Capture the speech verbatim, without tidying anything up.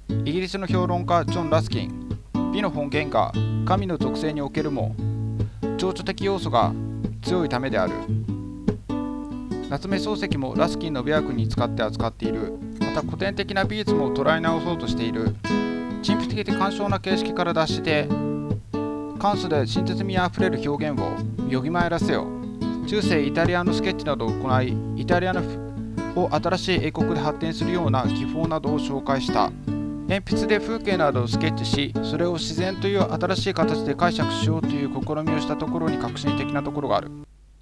イギリスの評論家ジョン・ラスキン、美の本源が神の属性におけるも情緒的要素が強いためである。夏目漱石もラスキンの美学に使って扱っている。また古典的な美術も捉え直そうとしている。陳腐的で干渉な形式から脱して簡素で親切味あふれる表現をよぎまえらせよ。中世イタリアのスケッチなどを行い、イタリアのを新しい英国で発展するような技法などを紹介した。鉛筆で風景などをスケッチし、それを自然という新しい形で解釈しようという試みをしたところに革新的なところがある。